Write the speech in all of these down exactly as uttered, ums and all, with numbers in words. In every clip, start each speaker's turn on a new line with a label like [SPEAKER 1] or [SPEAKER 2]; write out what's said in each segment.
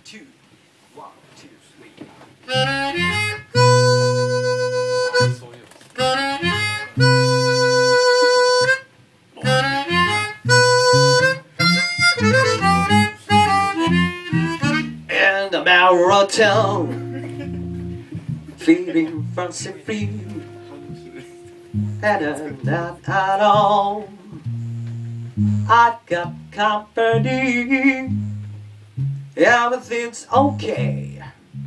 [SPEAKER 1] two, one, two, three. In the marathon, feeling fancy free, and I'm not alone. I got company, everything's okay.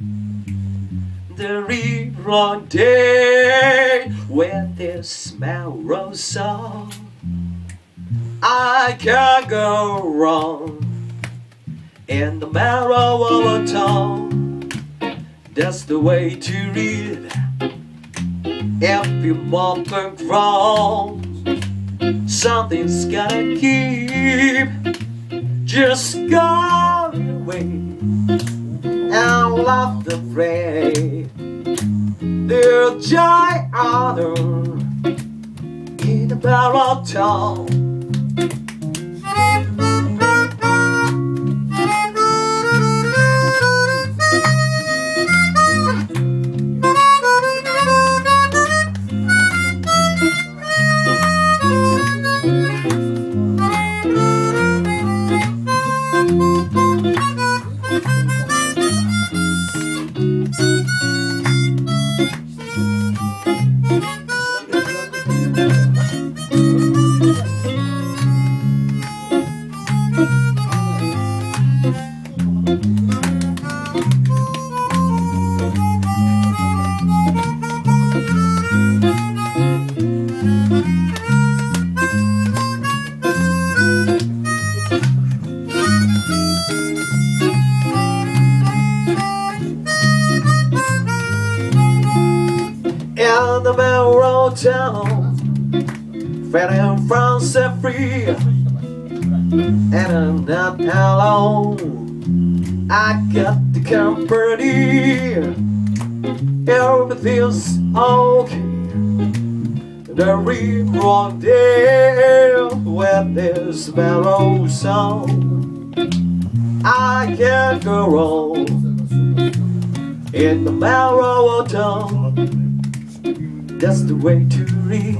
[SPEAKER 1] The real day when the smell rolls on, I can't go wrong. In the marrow of a tongue, that's the way to read. If you want to grow, something's gotta keep. Just go away and love the pray. There's joy honor in the barrel tone. In the barrel town, feeling France free, and I'm not alone. I got the company, everything's okay. The real day when there's barrel song, I can't go wrong. In the barrel town, that's the way to read.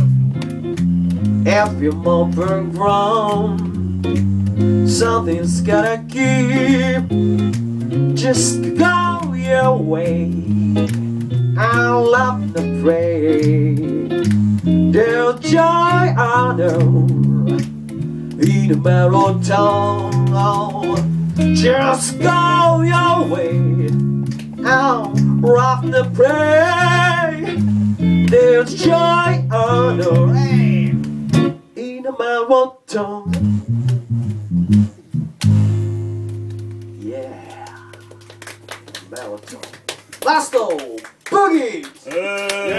[SPEAKER 1] If you're more grown, something's gotta keep. Just go your way. I love the pray. There's joy I know in the marathon. Just go your way. I'll rock the pray. There's joy on the rain in the marathon. Yeah, marathon. Lasto, Boogie. Yeah.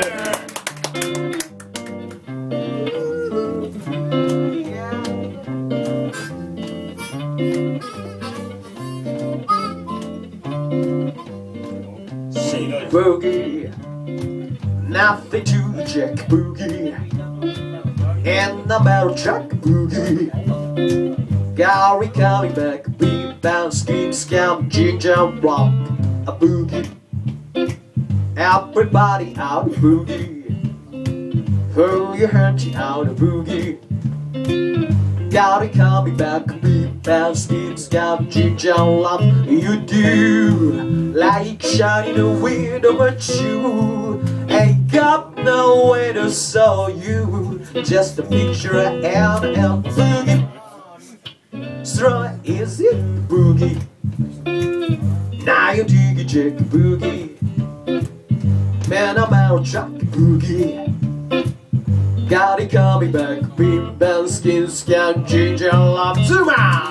[SPEAKER 1] Sing Boogie. Nothing to check boogie, and the metal truck boogie. Gary coming back, beat bound, scheme, scam, ginger, rock, a boogie. Everybody out boogie, throw your hands out a boogie. Gary coming back, beat bound, scheme, scam, ginger, rock. You do like shining a window at you. Ain't got no way to show you, just a picture and a boogie. So is it boogie? Now you dig it, check boogie. Man, I'm out truck boogie. Got it coming back, beam band, skin, scan, ginger, love, zuma.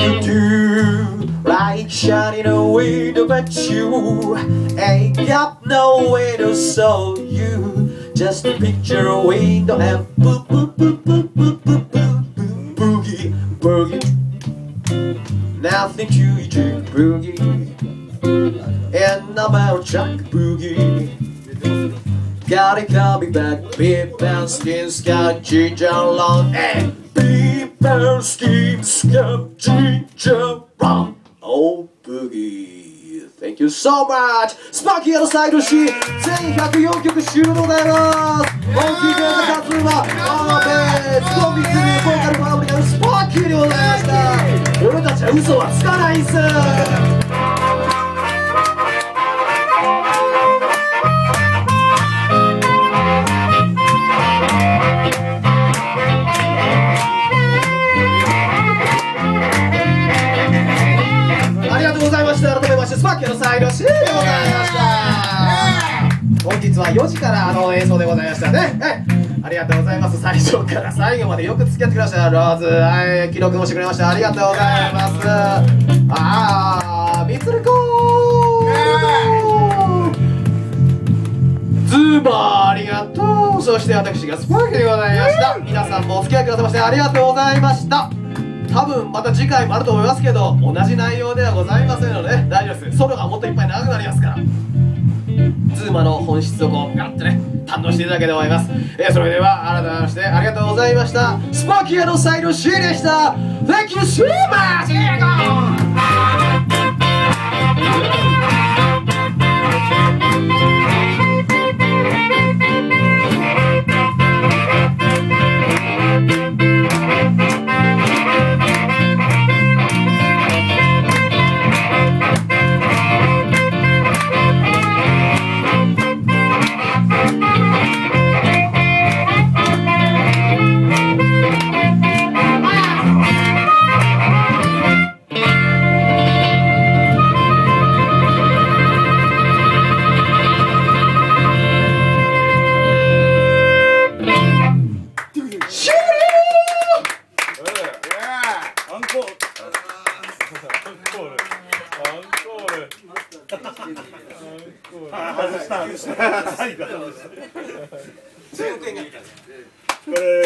[SPEAKER 1] Shining away to bet you ain't got no way to show you. Just a picture a window and boop boop boop boop boop boop boop boogie boogie. Nothing to eat boogie. And I'm out Chuck boogie. Gotta coming back, beep and skin scout ginger long and beep and skin scout ginger long. Oh boogie, thank you so much. Spunky and the Side C 全ひゃくよんきょく終了でございます。お聴きいただいた数はアーベースコンミツルボーカルパーブリカルスパンキーでございました。俺たちは嘘はつかないんす。改めましてスパンキーのサイド C でございました。本日はよじからあの演奏でございましたね。ありがとうございます。最初から最後までよく付き合ってくれました。ローズ、はい、記録もしてくれました。ありがとうございます。あー、みつるこーズバーありがとう。そして私がスパンキーでございました。皆さんもお付き合いくださいましてありがとうございました。多分また次回もあると思いますけど、同じ内容ではございませんので、ね、大丈夫です。ソロがもっといっぱい長くなりますから、ズーマの本質をこうガッとね堪能していただければと思います。えー、それでは改めましてありがとうございました。スパーキーのサイド C でした。 Thank you so much。
[SPEAKER 2] これ